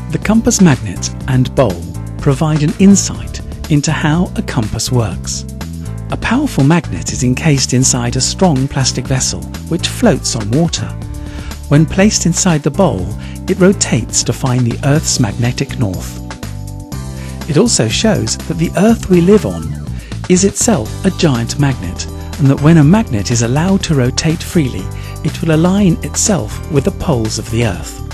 The compass magnet and bowl provide an insight into how a compass works. A powerful magnet is encased inside a strong plastic vessel which floats on water. When placed inside the bowl, it rotates to find the Earth's magnetic north. It also shows that the Earth we live on is itself a giant magnet, and that when a magnet is allowed to rotate freely, it will align itself with the poles of the Earth.